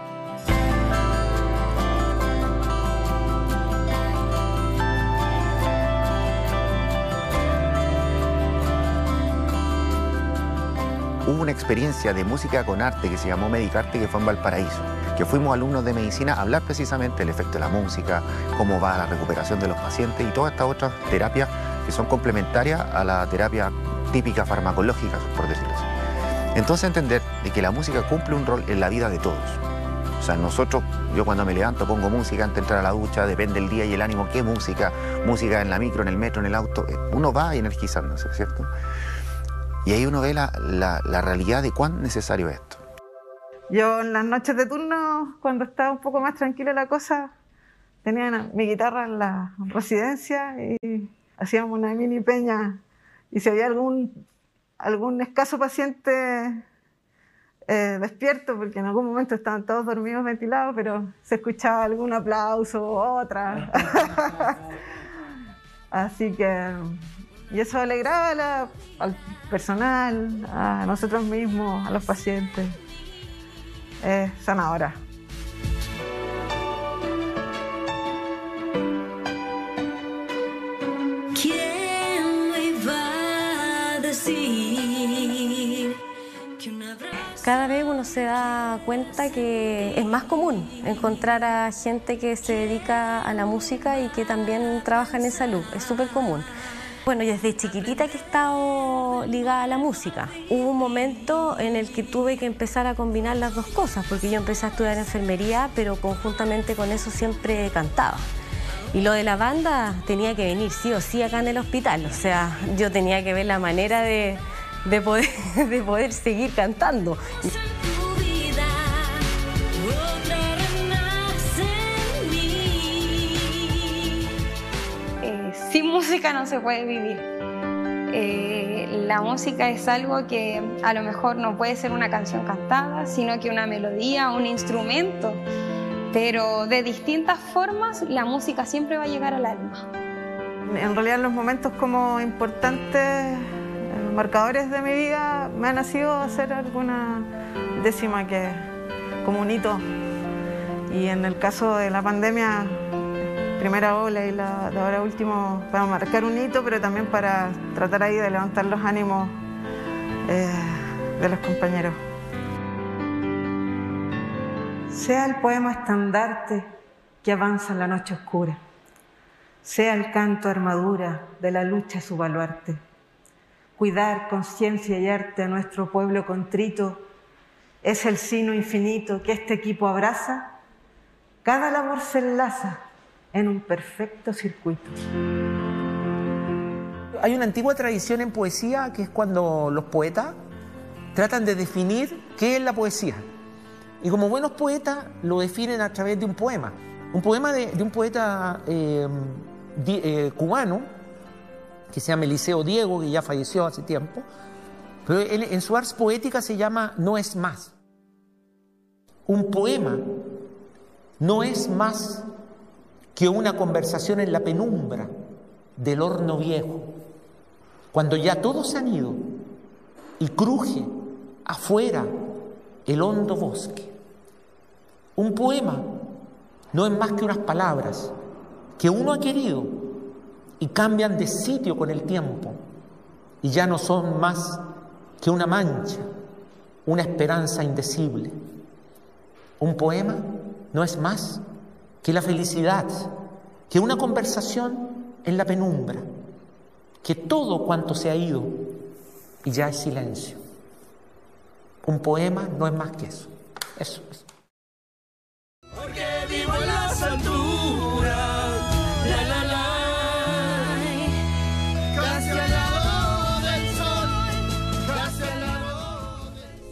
Hubo una experiencia de música con arte que se llamó Medicarte, que fue en Valparaíso, que fuimos alumnos de medicina a hablar precisamente del efecto de la música, cómo va la recuperación de los pacientes y todas estas otras terapias que son complementarias a la terapia típica farmacológica, por decirlo así. Entonces entender de que la música cumple un rol en la vida de todos. O sea, nosotros, yo cuando me levanto pongo música antes de entrar a la ducha, depende del día y el ánimo, qué música, música en la micro, en el metro, en el auto, uno va energizándose, ¿cierto? Y ahí uno ve la, la, la realidad de cuán necesario es esto. Yo en las noches de turno, cuando estaba un poco más tranquila la cosa, tenía mi guitarra en la residencia y hacíamos una mini peña. Y si había algún, algún escaso paciente eh, despierto, porque en algún momento estaban todos dormidos, ventilados, pero se escuchaba algún aplauso u otra. Así que... Y eso alegraba a la, al personal, a nosotros mismos, a los pacientes. Es sanadora. ¿Quién me iba a decir que una... Cada vez uno se da cuenta que es más común encontrar a gente que se dedica a la música y que también trabaja en salud. Es súper común. Bueno, yo desde chiquitita que he estado ligada a la música. Hubo un momento en el que tuve que empezar a combinar las dos cosas, porque yo empecé a estudiar enfermería, pero conjuntamente con eso siempre cantaba. Y lo de la banda tenía que venir sí o sí acá en el hospital, o sea, yo tenía que ver la manera de, de, poder, de poder seguir cantando. Sin música no se puede vivir. Eh, la música es algo que a lo mejor no puede ser una canción cantada, sino que una melodía, un instrumento. Pero de distintas formas, la música siempre va a llegar al alma. En realidad, los momentos como importantes, marcadores de mi vida, me ha nacido hacer alguna décima que como un hito. Y en el caso de la pandemia, primera ola y la de ahora último, para marcar un hito, pero también para tratar ahí de levantar los ánimos eh, de los compañeros. Sea el poema estandarte que avanza en la noche oscura. sea el canto armadura de la lucha su baluarte. Cuidar con ciencia y arte a nuestro pueblo contrito es el sino infinito que este equipo abraza. Cada labor se enlaza en un perfecto circuito. Hay una antigua tradición en poesía que es cuando los poetas tratan de definir qué es la poesía. Y como buenos poetas lo definen a través de un poema. Un poema de, de un poeta eh, di, eh, cubano que se llama Eliseo Diego, que ya falleció hace tiempo, pero él, en su ars poética se llama No es más. Un poema no es más que una conversación en la penumbra del horno viejo, cuando ya todos han ido y cruje afuera el hondo bosque. Un poema no es más que unas palabras que uno ha querido y cambian de sitio con el tiempo y ya no son más que una mancha, una esperanza indecible. Un poema no es más que la felicidad, que una conversación en la penumbra, que todo cuanto se ha ido y ya es silencio. Un poema no es más que eso. Eso es. Porque vivo en las alturas, la la la, casi al lado del sol, casi al lado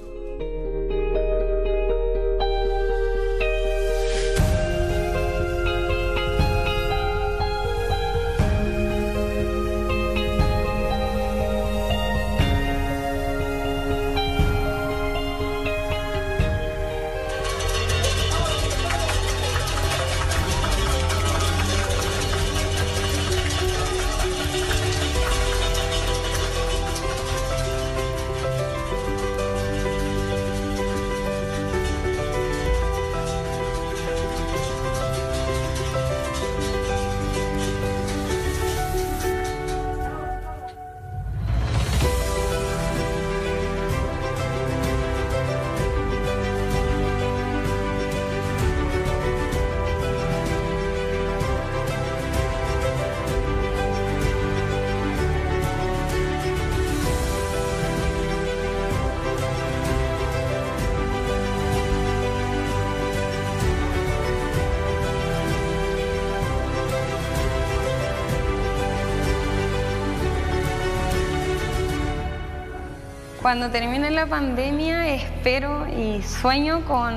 Cuando termine la pandemia espero y sueño con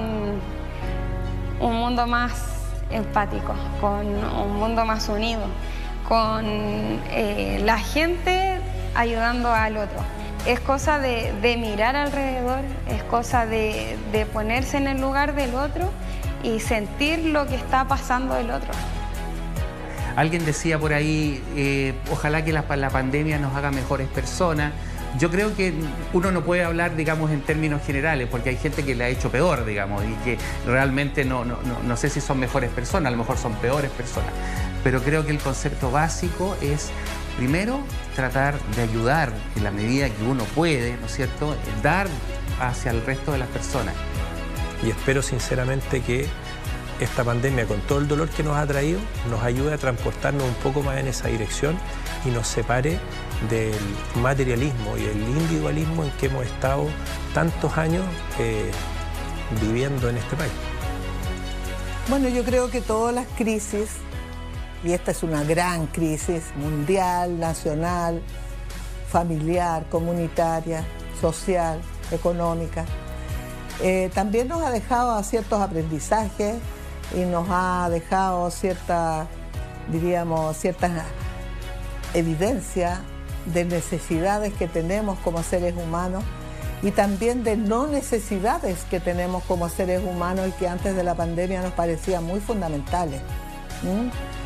un mundo más empático, con un mundo más unido, con eh, la gente ayudando al otro. Es cosa de, de mirar alrededor, es cosa de, de ponerse en el lugar del otro y sentir lo que está pasando del otro. Alguien decía por ahí, eh, ojalá que la, la pandemia nos haga mejores personas. Yo creo que uno no puede hablar, digamos, en términos generales, porque hay gente que le ha hecho peor, digamos, y que realmente no, no, no, no sé si son mejores personas, a lo mejor son peores personas. Pero creo que el concepto básico es, primero, tratar de ayudar en la medida que uno puede, ¿no es cierto?, dar hacia el resto de las personas. Y espero sinceramente que esta pandemia, con todo el dolor que nos ha traído, nos ayude a transportarnos un poco más en esa dirección y nos separe del materialismo y el individualismo en que hemos estado tantos años eh, viviendo en este país. Bueno, yo creo que todas las crisis, y esta es una gran crisis mundial, nacional, familiar, comunitaria, social, económica, eh, también nos ha dejado ciertos aprendizajes y nos ha dejado cierta, diríamos, ciertas evidencias de necesidades que tenemos como seres humanos y también de no necesidades que tenemos como seres humanos y que antes de la pandemia nos parecían muy fundamentales. ¿Mm?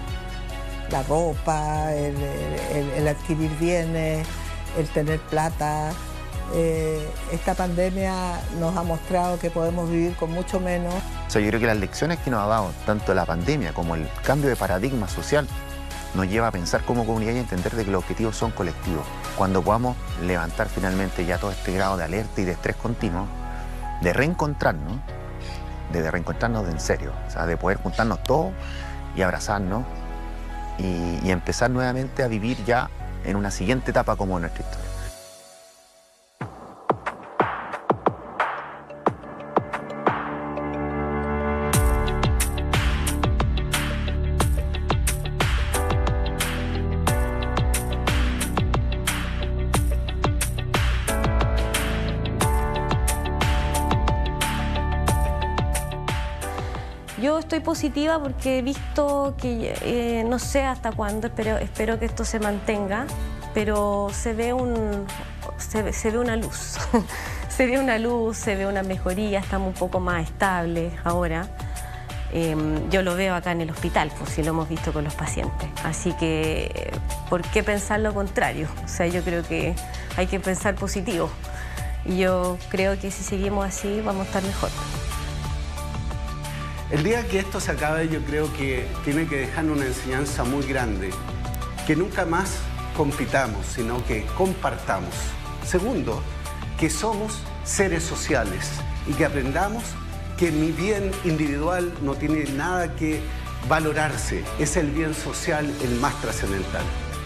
La ropa, el, el, el adquirir bienes, el tener plata. Eh, esta pandemia nos ha mostrado que podemos vivir con mucho menos. O sea, yo creo que las lecciones que nos ha dado tanto la pandemia como el cambio de paradigma social nos lleva a pensar como comunidad y a entender de que los objetivos son colectivos. Cuando podamos levantar finalmente ya todo este grado de alerta y de estrés continuo, de reencontrarnos, de, de reencontrarnos de en serio, o sea, de poder juntarnos todos y abrazarnos y, y empezar nuevamente a vivir ya en una siguiente etapa como nuestra historia. Yo estoy positiva porque he visto que, eh, no sé hasta cuándo, espero, espero que esto se mantenga, pero se ve, un, se, se ve una luz. Se ve una luz, se ve una mejoría, estamos un poco más estables ahora. Eh, yo lo veo acá en el hospital, pues si lo hemos visto con los pacientes. Así que, ¿por qué pensar lo contrario? O sea, yo creo que hay que pensar positivo. Y yo creo que si seguimos así vamos a estar mejor. El día que esto se acabe, yo creo que tiene que dejar una enseñanza muy grande. Que nunca más compitamos, sino que compartamos. Segundo, que somos seres sociales y que aprendamos que mi bien individual no tiene nada que valorarse. Es el bien social el más trascendental.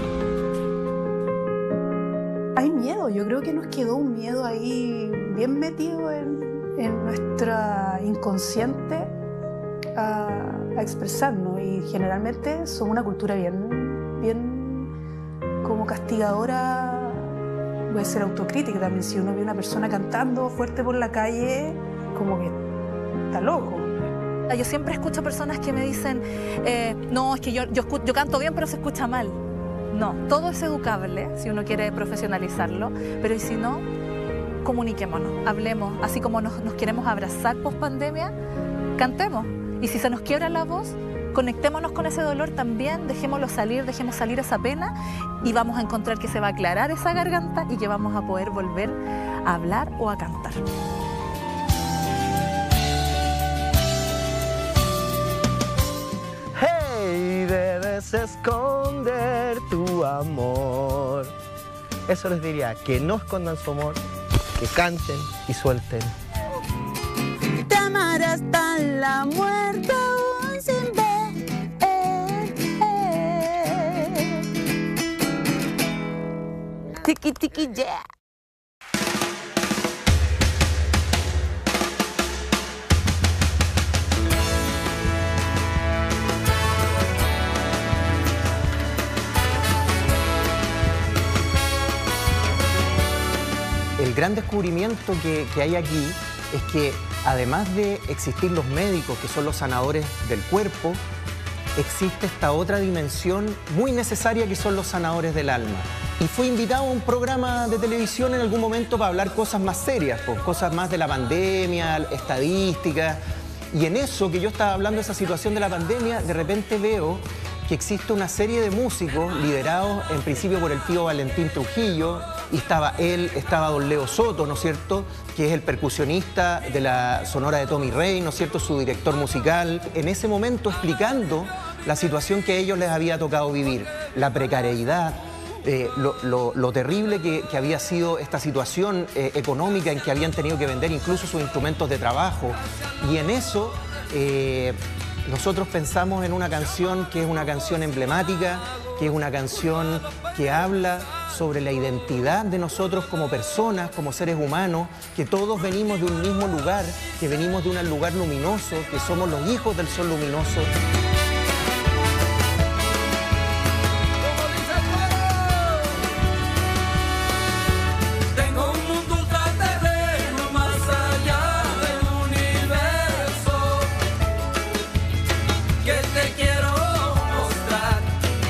Hay miedo, yo creo que nos quedó un miedo ahí bien metido en, en nuestra inconsciente a, a expresarnos, y generalmente somos una cultura bien, bien como castigadora, puede ser autocrítica también. Si uno ve a una persona cantando fuerte por la calle, como que está loco. Yo siempre escucho personas que me dicen, eh, no, es que yo, yo, yo canto bien pero se escucha mal. No, todo es educable si uno quiere profesionalizarlo, pero y si no, comuniquémonos, hablemos, así como nos, nos queremos abrazar post pandemia, cantemos. Y si se nos quiebra la voz, conectémonos con ese dolor también, dejémoslo salir, dejemos salir esa pena y vamos a encontrar que se va a aclarar esa garganta y que vamos a poder volver a hablar o a cantar. Hey, debes esconder tu amor. Eso les diría, que no escondan su amor, que canten y suelten. Te amaré hasta la muerte aún sin ver. Tiki tiki yeah. El gran descubrimiento que, que hay aquí es que además de existir los médicos, que son los sanadores del cuerpo, existe esta otra dimensión muy necesaria que son los sanadores del alma. Y fue invitado a un programa de televisión en algún momento para hablar cosas más serias, pues, cosas más de la pandemia, estadísticas. Y en eso que yo estaba hablando de esa situación de la pandemia, de repente veo que existe una serie de músicos liderados en principio por el tío Valentín Trujillo, y estaba él, estaba don Leo Soto, ¿no es cierto?, que es el percusionista de la Sonora de Tommy Rey, ¿no es cierto?, su director musical, en ese momento explicando la situación que a ellos les había tocado vivir, la precariedad, eh, lo, lo, lo terrible que, que había sido esta situación eh, económica en que habían tenido que vender incluso sus instrumentos de trabajo, y en eso eh, nosotros pensamos en una canción que es una canción emblemática, que es una canción que habla sobre la identidad de nosotros como personas, como seres humanos, que todos venimos de un mismo lugar, que venimos de un lugar luminoso, que somos los hijos del sol luminoso. Tengo un mundo ultraterreno más allá del universo que te quiero mostrar.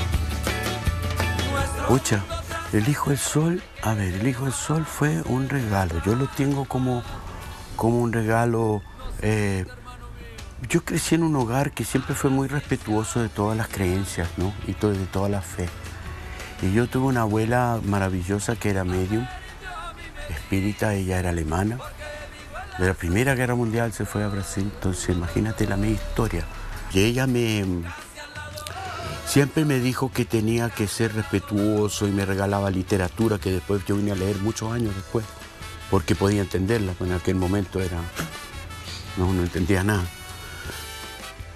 Pucha, el Hijo del Sol, a ver, el Hijo del Sol fue un regalo. Yo lo tengo como, como un regalo. Eh, yo crecí en un hogar que siempre fue muy respetuoso de todas las creencias, ¿no? Y todo, de toda la fe. Y yo tuve una abuela maravillosa que era medium, espírita, ella era alemana. De la Primera Guerra Mundial se fue a Brasil, entonces imagínate la media historia. Y ella me... siempre me dijo que tenía que ser respetuoso y me regalaba literatura que después yo vine a leer muchos años después, porque podía entenderla, pero en aquel momento era... no, no entendía nada.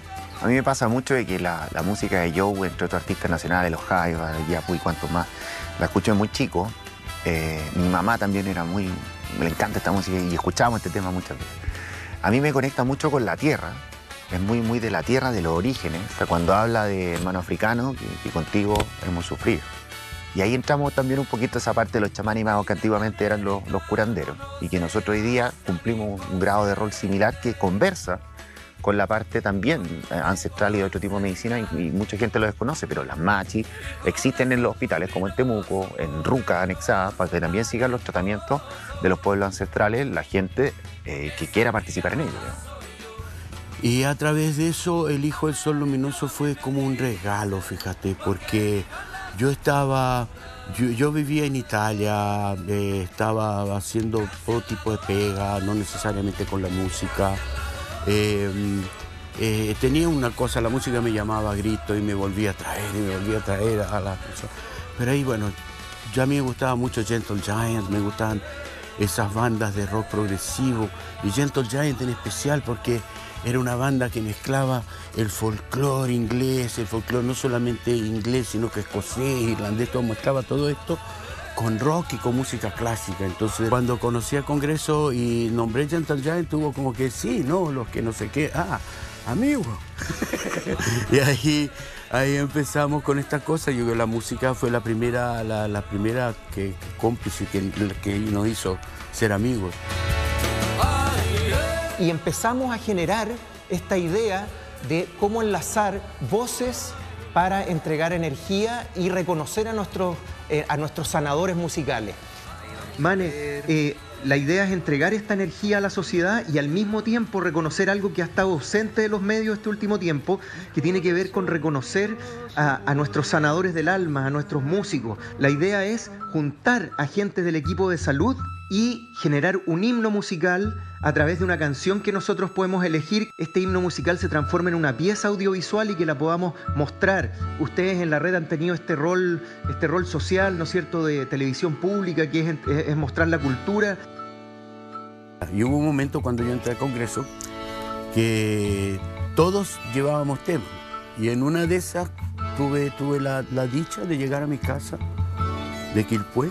A mí me pasa mucho de que la, la música de Joe, entre otros artistas nacionales, los Jaivas, Yapu y cuantos más, la escucho de muy chico. Eh, mi mamá también era muy... Le encanta esta música y escuchábamos este tema muchas veces. A mí me conecta mucho con la tierra. Es muy, muy de la tierra, de los orígenes. O sea, cuando habla de hermano africano, que, que contigo hemos sufrido. Y ahí entramos también un poquito a esa parte de los chamanes magos que antiguamente eran los, los curanderos. Y que nosotros hoy día cumplimos un grado de rol similar que conversa con la parte también ancestral y de otro tipo de medicina, y, y mucha gente lo desconoce, pero las machis existen en los hospitales como en Temuco, en Ruca anexada, para que también sigan los tratamientos de los pueblos ancestrales, la gente eh, que quiera participar en ello. ¿no? Y a través de eso, el Hijo del Sol Luminoso fue como un regalo, fíjate, porque yo estaba, yo, yo vivía en Italia, eh, estaba haciendo todo tipo de pega, no necesariamente con la música. Eh, eh, tenía una cosa, la música me llamaba a grito y me volvía a traer, y me volvía a traer a la persona. Pero ahí, bueno, ya a mí me gustaba mucho Gentle Giant, me gustaban esas bandas de rock progresivo, y Gentle Giant en especial porque era una banda que mezclaba el folclore inglés, el folclore no solamente inglés, sino que escocés, irlandés, todo, mezclaba todo esto con rock y con música clásica. Entonces, cuando conocí al Congreso y nombré Gentle Giant, tuvo como que sí, no, los que no sé qué, ah, amigo. Y ahí, ahí empezamos con esta cosa. Yo creo que la música fue la primera, la, la primera que, que cómplice que, que nos hizo ser amigos. Y empezamos a generar esta idea de cómo enlazar voces para entregar energía y reconocer a nuestros, eh, a nuestros sanadores musicales. Mane, eh, la idea es entregar esta energía a la sociedad y al mismo tiempo reconocer algo que ha estado ausente de los medios este último tiempo, que tiene que ver con reconocer a, a nuestros sanadores del alma, a nuestros músicos. La idea es juntar a gente del equipo de salud y generar un himno musical a través de una canción que nosotros podemos elegir. Este himno musical se transforma en una pieza audiovisual y que la podamos mostrar. Ustedes en la red han tenido este rol, este rol social, ¿no es cierto?, de televisión pública, que es, es, es mostrar la cultura. Y hubo un momento cuando yo entré al Congreso que todos llevábamos temas. Y en una de esas tuve, tuve la, la dicha de llegar a mi casa de Quilpué.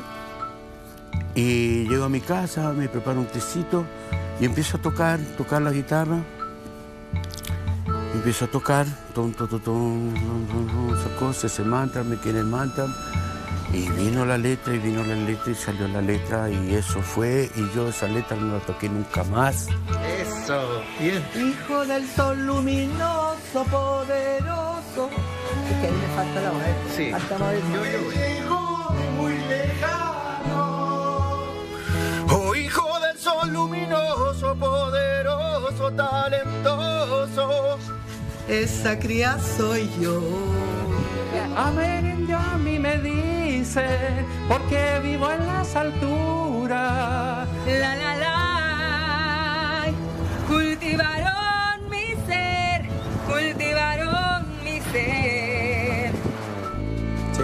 Y llego a mi casa, me preparo un tecito y empiezo a tocar, tocar la guitarra. Empiezo a tocar, ton, ton, ton, ton, ton, ton, esa cosa, ese mantra, me quedé el mantra. Y vino la letra, y vino la letra, y salió la letra, y eso fue. Y yo esa letra no la toqué nunca más. Eso, bien. Hijo del sol luminoso, poderoso. Es que a mí me falta la voz. Sí. Falta más Yo, yo, Llegó de muy lejano. Oh, hijo del sol luminoso, poderoso, talentoso. Esa cría soy yo. Amén, a mí me dice, porque vivo en las alturas. La la la, cultivaron mi ser, cultivaron mi ser. Sí.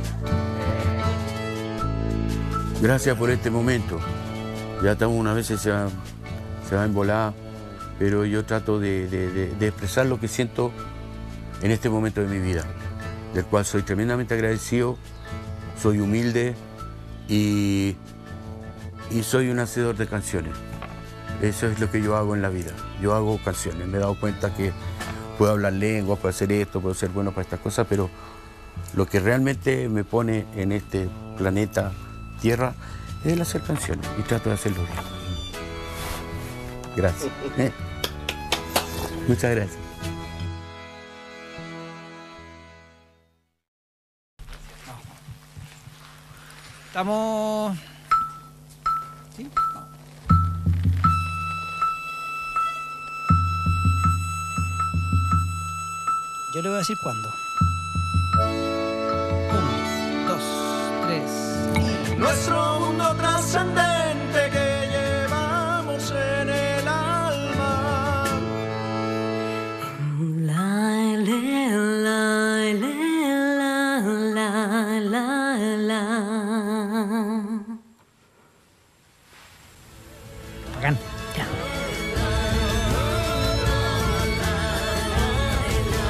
Gracias por este momento. Ya estamos una vez se va, se va a embolar, pero yo trato de, de, de, de expresar lo que siento en este momento de mi vida, del cual soy tremendamente agradecido, soy humilde y, y soy un hacedor de canciones. Eso es lo que yo hago en la vida. Yo hago canciones. Me he dado cuenta que puedo hablar lenguas, puedo hacer esto, puedo ser bueno para estas cosas, pero lo que realmente me pone en este planeta Tierra es el hacer canciones y trato de hacerlo bien. Gracias. Muchas gracias. Estamos... ¿Sí? Yo le voy a decir cuándo. Uno, dos, tres. Nuestro mundo trascendente que llevamos en el alma. La, la, la, la, la, la, la. Bacán. Ya.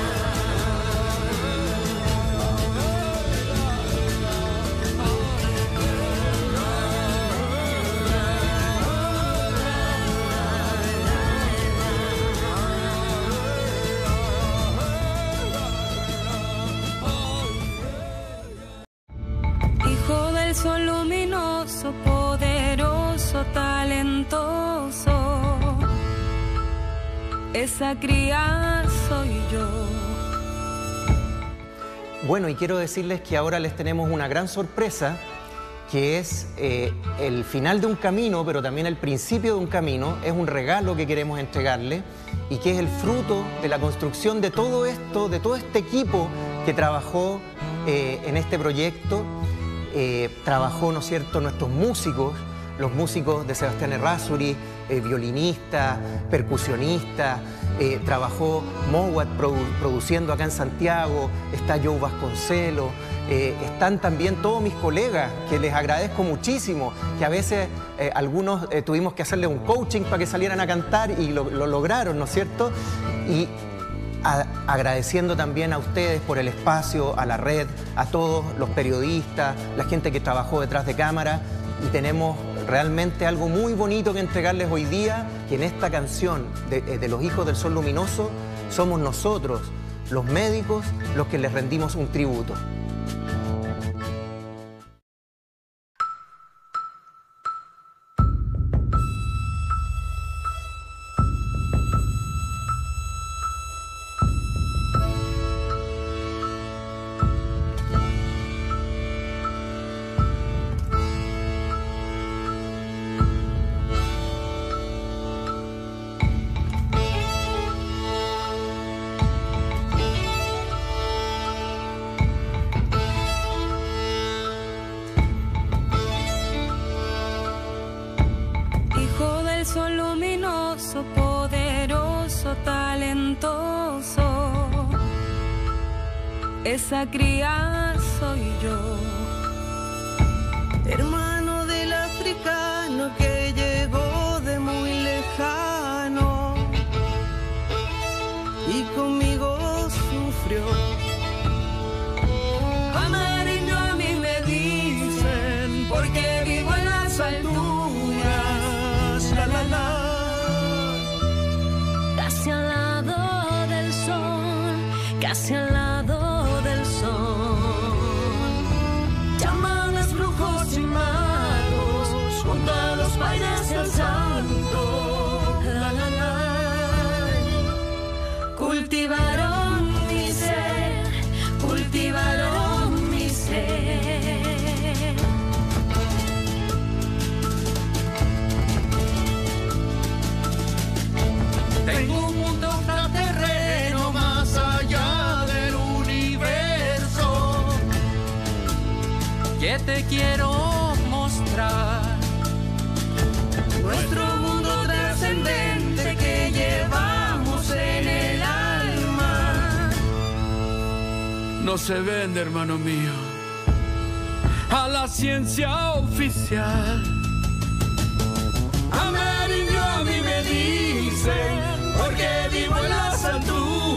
sol luminoso, poderoso, talentoso, esa cría soy yo. Bueno, y quiero decirles que ahora les tenemos una gran sorpresa, que es eh, el final de un camino, pero también el principio de un camino. Es un regalo que queremos entregarle y que es el fruto de la construcción de todo esto, de todo este equipo que trabajó eh, en este proyecto. Eh, trabajó, ¿no es cierto?, nuestros músicos, los músicos de Sebastián Errázuri, eh, violinista, percusionista, eh, trabajó Mowat produ produciendo acá en Santiago, está Joe Vasconcelo, eh, están también todos mis colegas, que les agradezco muchísimo, que a veces eh, algunos eh, tuvimos que hacerles un coaching para que salieran a cantar y lo, lo lograron, ¿no es cierto? Y A, agradeciendo también a ustedes por el espacio, a la red, a todos los periodistas, la gente que trabajó detrás de cámara, y tenemos realmente algo muy bonito que entregarles hoy día, que en esta canción de, de Los Hijos del Sol Luminoso somos nosotros, los médicos, los que les rendimos un tributo. Sol luminoso, poderoso, talentoso, esa cría soy yo. Hermano del africano que llegó de muy lejano y conmigo sufrió. Amarillo a mí me dicen porque vivo en las alturas. La, la, la. Casi al lado del sol, casi al lado del sol. Chamanes, brujos y magos, junto a los bailes del santo. La, la, la. Cultivaron mi ser, cultivaron mi ser. Tengo un mundo extraterreno más allá del universo que te quiero mostrar. Nuestro mundo trascendente que llevamos en el alma No se vende, hermano mío, a la ciencia oficial. Amarillo a mí me dicen porque vivo en las alturas.